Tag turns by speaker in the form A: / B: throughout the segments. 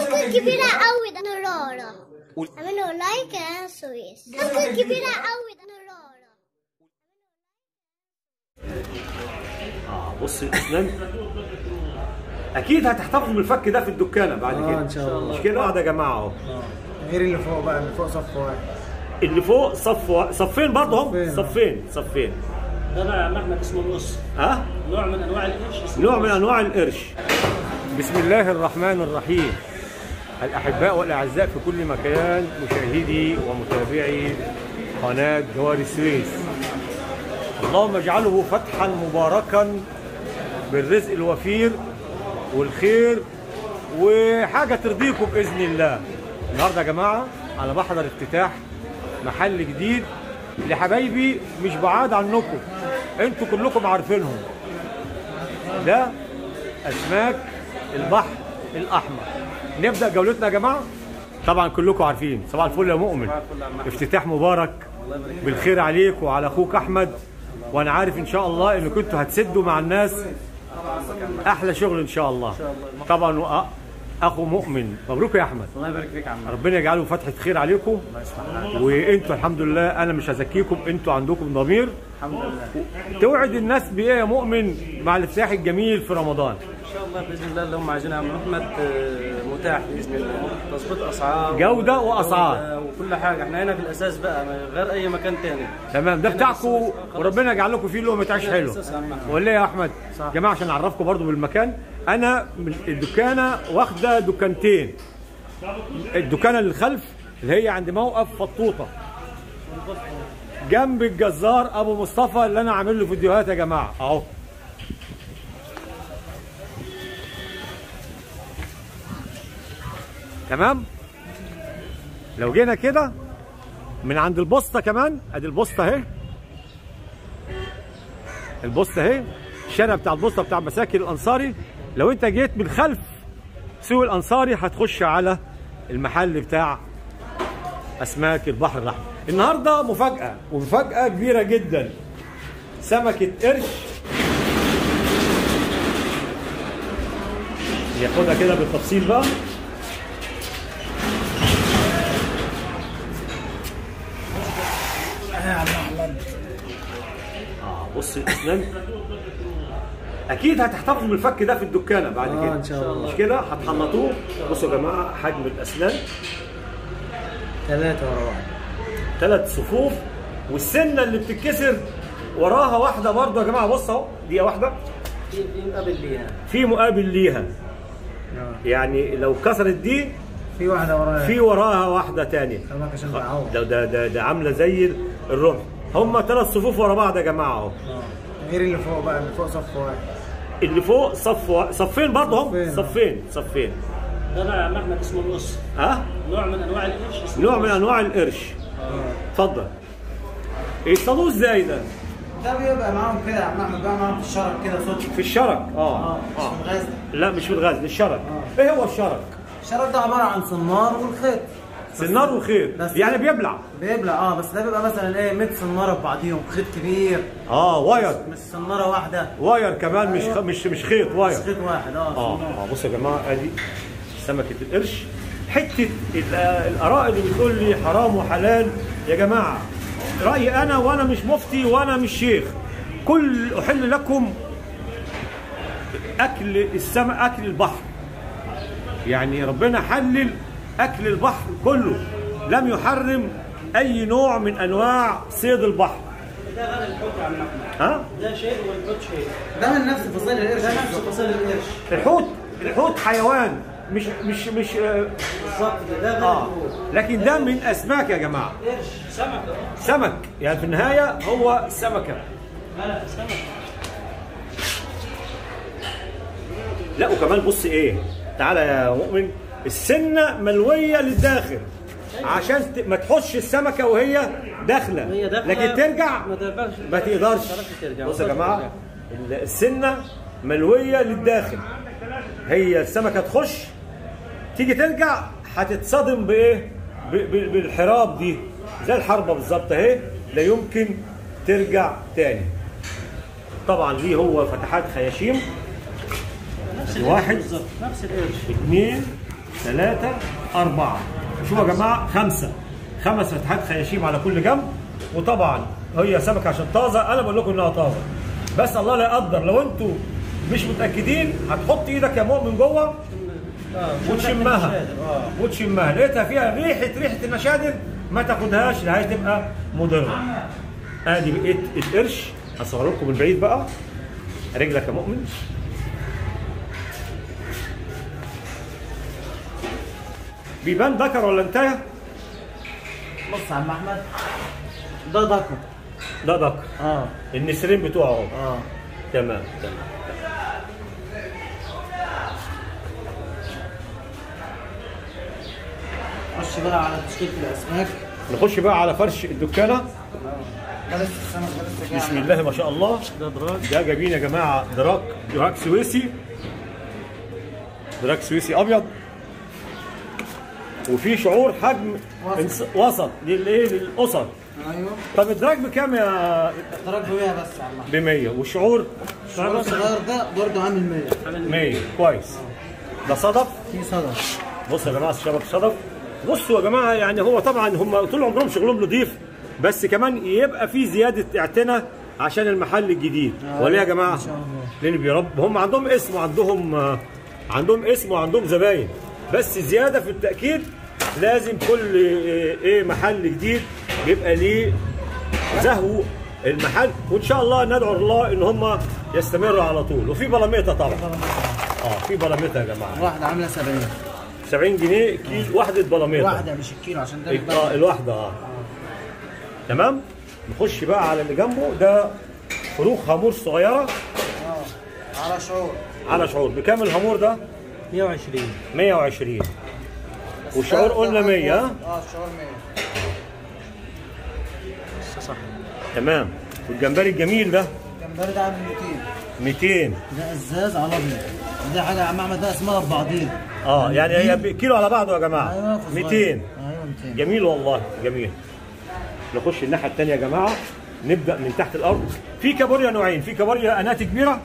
A: كبيرة قوي ده نرارة. اعملوا لايك يا سويس. كبيرة قوي ده نرارة.
B: بص الاسنان اكيد هتحتفظوا بالفك ده في الدكانه بعد كده
C: ان شاء الله.
B: مش كده يا جماعه اهو.
C: غير اللي فوق بقى، اللي فوق صف واحد.
B: اللي فوق صفين برضه هم صفين.
D: ده بقى يا عم احمد اسمه القص. نوع من انواع القرش.
B: نوع من انواع القرش. بسم الله الرحمن الرحيم. الاحباء والاعزاء في كل مكان، مشاهدي ومتابعي قناه جوار السويس، اللهم اجعله فتحا مباركا بالرزق الوفير والخير وحاجه ترضيكم باذن الله. النهارده يا جماعه انا بحضر افتتاح محل جديد لحبايبي مش بعاد عنكم، انتوا كلكم عارفينهم. ده اسماك البحر الاحمر. نبدا جولتنا يا جماعه. طبعا كلكم عارفين. صباح الفل يا مؤمن. افتتاح مبارك بالخير عليك وعلى اخوك احمد، وانا عارف ان شاء الله ان كنتوا هتسدوا مع الناس احلى شغل ان شاء الله. طبعا اخو مؤمن، مبروك يا احمد.
D: الله يبارك فيك يا عم.
B: ربنا يجعله فتحه خير عليكم.
D: الله يسلمك.
B: وانتوا الحمد لله انا مش هزكيكم، انتوا عندكم ضمير.
D: الحمد لله.
B: توعد الناس بايه يا مؤمن مع الافتتاح الجميل في رمضان؟
D: ان شاء الله باذن الله اللي هم عايزينها يا عم احمد متاح باذن الله. تظبيط اسعار،
B: جوده واسعار
D: وكل حاجه. احنا هنا في الاساس بقى غير اي مكان تاني.
B: تمام. ده بتاعكم وربنا يجعل لكم فيه لقمه عيش حلو. ولا يا احمد؟
D: صح.
B: جماعه عشان اعرفكم برضو بالمكان، انا الدكانه واخده دكانتين. الدكانه اللي خلف اللي هي عند موقف فطوطه جنب الجزار ابو مصطفى اللي انا عامل له فيديوهات يا جماعه اهو. تمام. لو جينا كده من عند البوسطه كمان، ادي البوسطه اهي. البوسطه اهي، الشارع بتاع البوسطه بتاع مساكن الانصاري. لو انت جيت من خلف سوق الانصاري هتخش على المحل بتاع اسماك البحر الاحمر. النهارده مفاجاه ومفاجاه كبيره جدا. سمكه قرش ياخدها كده بالتفصيل بقى.
C: يا عم احمد.
B: بص الاسنان اكيد هتحتفظوا بالفك ده في الدكانه بعد كده
C: ان شاء الله.
B: مش كده؟ هتحنطوه. بصوا يا جماعه حجم الاسنان
C: 3 ورا واحد.
B: 3 صفوف، والسنه اللي بتتكسر وراها واحده برضه يا جماعه. بص اهو، دي واحده
D: في مقابل ليها.
B: في مقابل ليها. يعني لو كسرت دي
C: في واحده وراها.
B: في وراها واحده ثانيه.
C: سمك عشان تعوض.
B: ده عامله زي الرمح. هم 3 صفوف ورا بعض يا جماعه اهو.
C: غير اللي فوق بقى، اللي فوق صف واحد.
B: اللي فوق صفين برضه هم صفين.
D: ده بقى يا عم احمد اسمه القص. نوع من انواع القرش.
B: نوع من انواع القرش. اتفضل. يصطادوه ازاي ده؟
C: ده بيبقى معاهم كده يا عم احمد، بقى معاهم في الشرك كده صوت.
B: في الشرك.
C: مش في الغزل.
B: لا مش في الغزل، الشرك. ايه هو الشرك؟
C: الشرك ده عباره عن صنار والخيط.
B: سنار وخيط يعني
C: بيبلع. بس ده بيبقى مثلا ايه 100 صناره ببعضيهم، خيط كبير.
B: واير.
C: مش صناره واحده.
B: واير كمان. مش خيط، واير.
C: مش خيط واحد.
B: بصوا يا جماعه ادي سمكه القرش. حته الاراء اللي بتقول لي حرام وحلال يا جماعه، رايي انا، وانا مش مفتي وانا مش شيخ. كل احل لكم اكل السمك، اكل البحر. يعني ربنا حلل اكل البحر كله، لم يحرم اي نوع من انواع صيد البحر.
D: ده غير الحوت يا عم احمد. ده شيء والحوت شيء.
C: ده من نفس فصيل القرش.
D: ده نفس فصيل
B: الحوت
D: القرش.
B: حيوان مش
D: بالظبط. ده غير الحوت.
B: لكن ده من اسماك يا جماعه.
D: قرش سمكه.
B: سمك يعني في النهايه هو سمكه.
D: لا سمك.
B: لا وكمان بص ايه، تعالى يا مؤمن، السنه ملويه للداخل عشان ما تحش السمكه وهي داخله، لكن ترجع ما تقدرش. بص يا جماعه، السنه ملويه للداخل، هي السمكه تخش تيجي ترجع هتتصدم بايه؟ بالحراب دي، زي الحربه بالظبط اهي، لا يمكن ترجع تاني. طبعا ليه هو فتحات خياشيم،
D: نفس
B: واحد
D: بالظبط، نفس القرش.
B: 2 3 4. شوفوا يا جماعه 5 فتحات خياشيم على كل جنب. وطبعا هي سمكه عشان طازه، انا بقول لكم انها طازه، بس الله لا يقدر لو انتوا مش متاكدين هتحط ايدك يا مؤمن جوه وتشمها لقيتها فيها ريحه المشادر ما تاخدهاش، لا هتبقى مضره. ادي بقيت القرش، هصور لكم من بعيد بقى. رجلك يا مؤمن. بيبان ذكر ولا انتهى؟
C: بص يا عم احمد، ده ذكر.
B: ده ذكر. النسرين بتوعه اهو. تمام.
C: نخش بقى على تشكيلة الاسماك.
B: نخش بقى على فرش الدكانه.
C: ده لسه السمك ده لسه جاي.
B: بسم الله ما شاء الله. ده جايبين يا جماعه دراك سويسي. دراك سويسي ابيض. وفي شعور حجم وسط للاسر.
C: ايوه.
B: طب الدراك بكام يا؟
C: الدراك ب 100 بس يا عم.
B: ب 100. والشعور؟
C: الشعور الصغير ده برضه عامل 100.
B: 100 كويس. ده صدف؟
C: في صدف.
B: بصوا يا جماعه الشبك صدف. بصوا يا جماعه يعني هو طبعا هم طول عمرهم شغلهم نضيف، بس كمان يبقى في زياده اعتناء عشان المحل الجديد. ولا يا جماعه؟ ان شاء الله. لان بيرب هم عندهم اسم وعندهم اسم وعندهم زباين، بس زياده في التاكيد لازم كل محل جديد بيبقى ليه زهو المحل، وان شاء الله ندعو الله ان هم يستمروا على طول. وفي بلاميطه طبعا. في بلاميطه يا جماعه.
C: واحده عامله
B: 70 جنيه كيلو وحده بلاميطه.
C: واحده مش الكيلو عشان ده
B: الواحده. تمام. نخش بقى على اللي جنبه ده فروخ هامور صغيره. على شعور. بكام الهامور ده؟
D: 120.
B: 120. والشعور قلنا 100.
C: الشعور 100
D: صح.
B: تمام. والجمبري الجميل ده؟
C: الجمبري ده عامل
B: 200.
C: ده ازاز على ابيض. دي حاجه يا عم احمد ده اسمها ببعضيها.
B: يعني هي كيلو على بعضه يا جماعه.
C: ايوه
B: 200.
C: ايوه 200.
B: جميل والله جميل. نخش الناحيه الثانيه يا جماعه، نبدا من تحت الارض. في كابوريا نوعين، في كابوريا انات كبيره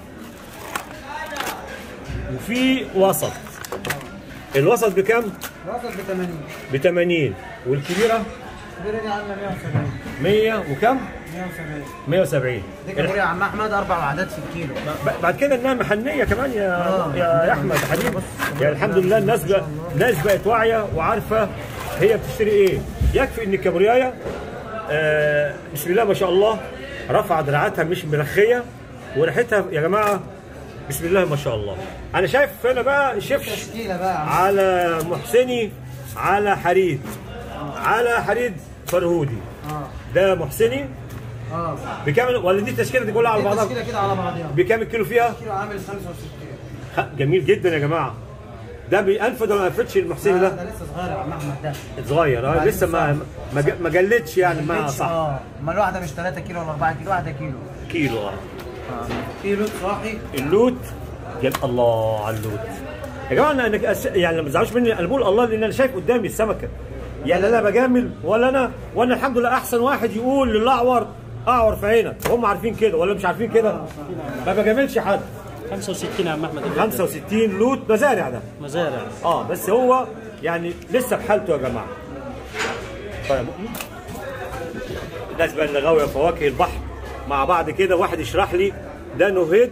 B: وفي وسط. الوسط بكام؟
C: الوسط ب 80.
B: ب 80. والكبيره؟
C: الكبيره دي عامله 170.
B: 100 وكم؟
C: 170.
B: 170.
C: دي كابوريا يا عم احمد 4 وحدات في الكيلو.
B: بعد كده انها محنيه كمان يا احمد حبيبي. يعني الحمد لله الناس بقت واعيه وعارفه هي بتشتري ايه. يكفي ان الكابوريايه بسم الله ما شاء الله رفع دراعاتها مش مرخيه، وريحتها يا جماعه بسم الله ما شاء الله. انا شايف هنا بقى شيف على محسني على حريد على حريد فرهودي. ده محسني. بكام ولا دي التشكيله دي كلها على بعضها؟
C: التشكيله كده على بعضها.
B: بكام الكيلو فيها؟
C: الكيلو عامل 65.
B: جميل جدا يا جماعه. ده بأنفد ولا ما انفدش المحسني ده؟
C: ده لسه صغير يا عم احمد. ده
B: صغير لسه ما جلتش يعني ما صح.
C: امال الواحده مش 3 كيلو ولا 4 كيلو، واحده كيلو. في لوت صاحي.
B: اللوت الله على اللوت يا جماعه. انا يعني ما تزعلوش مني، انا بقول الله لان انا شايف قدامي السمكه. يعني انا بجامل وانا الحمد لله احسن واحد يقول للاعور اعور في عينك. هم عارفين كده ولا مش عارفين كده؟ ما بجاملش حد.
D: 65 يا عم احمد.
B: 65 لوت مزارع ده.
D: مزارع.
B: بس هو يعني لسه بحالته يا جماعه. طيب الناس بقى اللي غاويه فواكه البحر مع بعض كده، واحد يشرح لي. ده نهيد.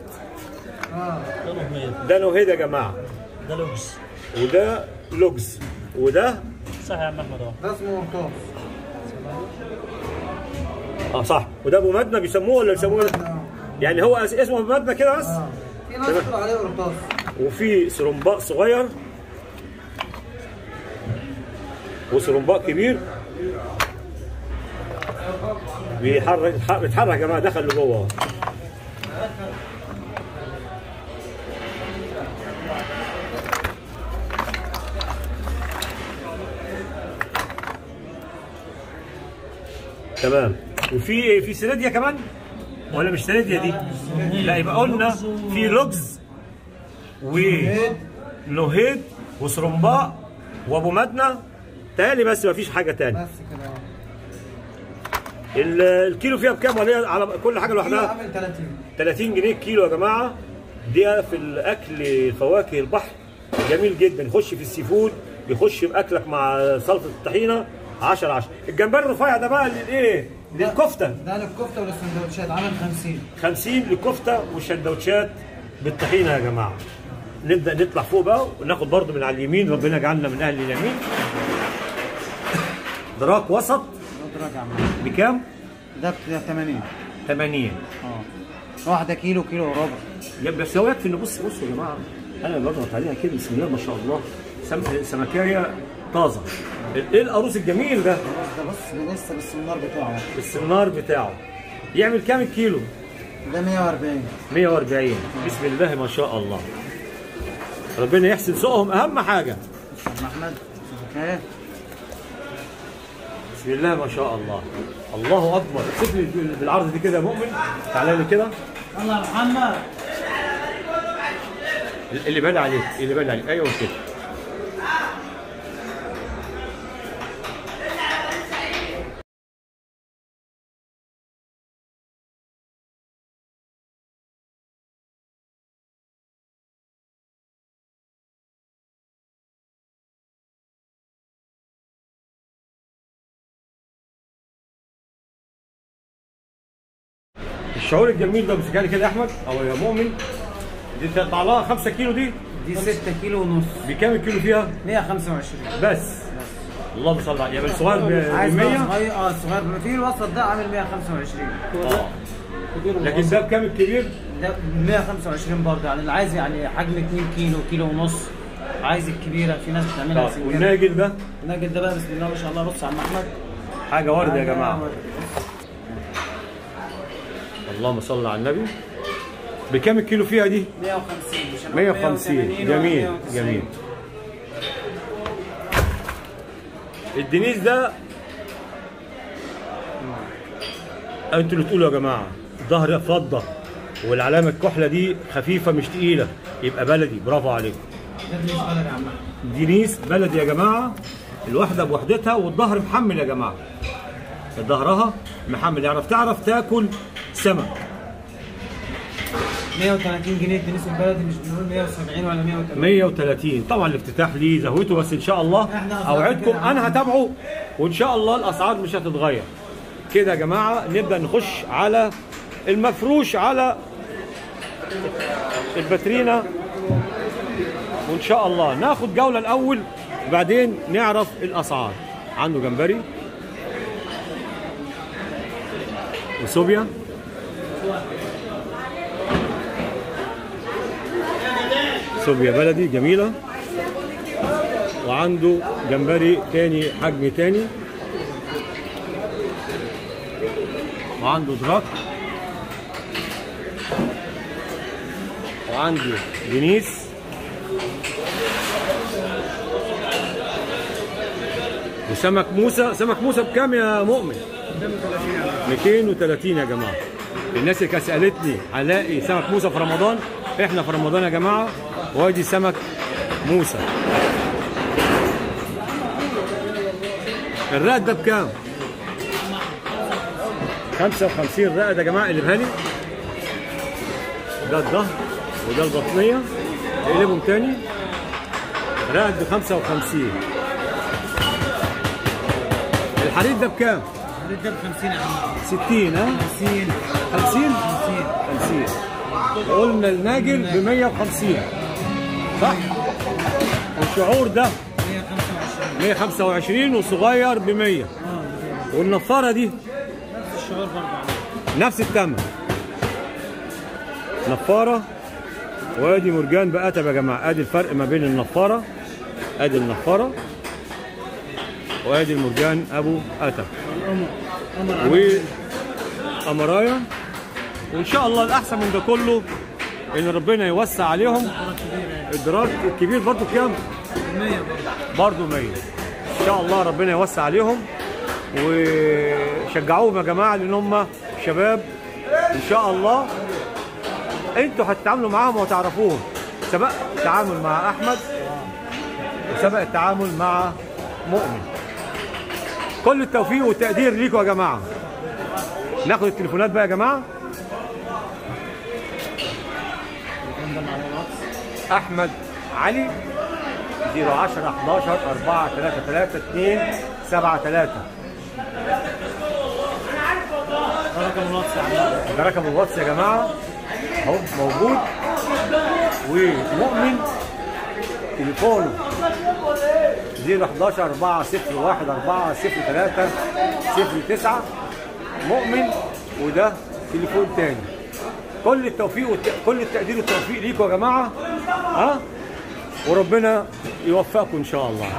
B: ده نهيد يا جماعه.
D: ده لوجز.
B: وده لوجز. وده
D: صح يا عم احمد.
C: ده اسمه قرطاس.
B: صح. وده ابو مدنه بيسموه ولا بيسموه يعني هو اسمه ابو مدنه كده بس.
C: في ناس بتقول عليه قرطاس.
B: وفي سرمباء صغير وسرمباء كبير بيتحرك يا جماعه. دخل لجوه. تمام. وفي سيناديا كمان ولا مش سيناديا دي؟ لا يبقى قلنا في لوجز ونهيد وسرمباء وابو مدنه تاني، بس ما فيش حاجه تاني.
C: بس كده.
B: الكيلو فيها بكام ولا على كل حاجه لوحدها؟
C: عامل 30.
B: 30 جنيه الكيلو يا جماعه. دي في الاكل فواكه البحر جميل جدا، يخش في السي فود، بيخش باكلك مع سلطه الطحينه 10/10. الجمبري الرفيع ده بقى للايه؟ للكفته.
C: ده للكفته وللسندوتشات عامل 50.
B: 50 للكفته والسندوتشات بالطحينه يا جماعه. نبدا نطلع فوق بقى وناخد برده من على اليمين، ربنا يجعلنا من اهل اليمين. دراك وسط.
C: دراك يا عم.
B: بكام؟
C: ده ب 80.
B: 80.
C: واحدة كيلو، كيلو وربع.
B: بس هو يكفي ان بصوا يا جماعه، انا بضغط عليها كده بسم الله ما شاء الله، سمكايه طازه. ايه القاروص الجميل ده؟
C: ده بص لسه بالسنار بتاعه.
B: بالسنار بتاعه. يعمل كام الكيلو؟
C: ده 140.
B: 140. بسم الله ما شاء الله. ربنا يحسن سوقهم اهم حاجه.
C: احمد سمكايه.
B: بسم الله ما شاء الله. الله اكبر. امسك لي بالعرض دي كده يا مؤمن، تعالى لي كده.
C: يلا يا محمد.
B: اللي بالي عليك، اللي بالي عليك، ايوه كده. الشعور الجميل ده مسكها لي كده يا احمد او يا مؤمن. دي تطلع لها 5 كيلو دي
C: 6 كيلو ونص.
B: بكام الكيلو فيها؟
C: 125
B: بس. اللهم صل على النبي. الصغير ب 100.
C: صغير الصغير في الوسط ده عامل 125.
B: لكن ده بكام الكبير؟
C: ده 125 برضه، يعني اللي عايز يعني حجم 2 كيلو، كيلو ونص، عايز الكبيره، في ناس بتعملها سنجارة.
B: والناجل ده؟
C: الناجل ده بقى بسم الله ما شاء الله. بص يا عم احمد،
B: حاجه ورد يا جماعه. اللهم صل على النبي. بكام الكيلو فيها دي؟
C: 150.
B: 150. جميل جميل. الدنيس ده انتوا اللي تقولوا يا جماعه. ظهر فضه والعلامه الكحله دي خفيفه مش تقيله، يبقى بلدي. برافو عليكم.
C: ده دنيس بلدي يا عم.
B: دنيس بلدي يا جماعه. الواحده بوحدتها والظهر محمل يا جماعه. ظهرها محمل، تعرف تاكل سمك.
C: 130 جنيه الدنيس البلدي، مش بنقول 170 ولا 180.
B: 130 طبعا. الافتتاح ليه زهوته، بس ان شاء الله اوعدكم انا هتابعه، وان شاء الله الاسعار مش هتتغير. كده يا جماعه نبدا نخش على المفروش، على الباترينا، وان شاء الله ناخد جوله الاول وبعدين نعرف الاسعار. عنده جمبري وسوبيا سوبيا بلدي جميله، وعنده جمبري تاني حجم تاني، وعنده دراك، وعنده دنيس، وسمك موسى. سمك موسى بكام يا مؤمن؟ 230 يا جماعه. الناس اللي كانت سالتني هلاقي سمك موسى في رمضان، احنا في رمضان يا جماعه، وادي سمك موسى. الرقد ده بكام؟ 55 رقد يا جماعه. قلبها لي. ده الظهر وده البطنيه، اقلبهم تاني. رقد ب 55. الحريد ده بكام؟
C: الحريد ده ب 50 يا عم.
B: 60 ها؟
C: 50
B: 50 50. قلنا الناجل ب 150 صح؟ والشعور ده 125 والصغير ب 100. والنفاره دي
C: نفس الشعور برضه،
B: نفس الثمن. نفاره. وادي مرجان بقتب يا جماعه. ادي الفرق ما بين النفاره، ادي النفاره، وادي المرجان ابو قتب وقمرايه. وان شاء الله الاحسن من ده كله ان ربنا يوسع عليهم. الدراك الكبير برضه كام؟
C: 100
B: برضه 100. ان شاء الله ربنا يوسع عليهم وشجعوهم يا جماعه، لان هم شباب ان شاء الله. انتوا هتتعاملوا معاهم وهتعرفوهم. سبق التعامل مع احمد وسبق التعامل مع مؤمن. كل التوفيق والتقدير ليكم يا جماعه. ناخد التليفونات بقى يا جماعه. احمد علي 010 11 4 3 3 2 7 3.
C: ده رقم الواتس يا عم.
B: ده رقم الواتس يا جماعه اهو موجود. ومؤمن تليفونه 011 401 403 09 مؤمن. وده تليفون تاني. كل التوفيق كل التقدير والتوفيق ليكم يا جماعه. وربنا يوفقكم ان شاء الله.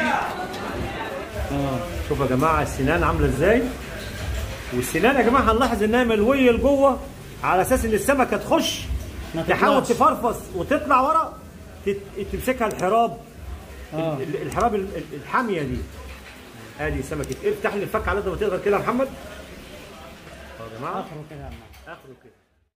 B: شوفوا يا جماعه السنان عامله ازاي. والسنان يا جماعه هنلاحظ انها ملويه لجوه على اساس ان السمكه تخش تحاول تفرفص وتطلع ورا تمسكها الحراب. الحراب الحاميه دي. ادي سمكه. افتح لي الفك على قد ما تقدر كده يا محمد. يا جماعه
C: اخره كده يا عم.
B: اخره كده.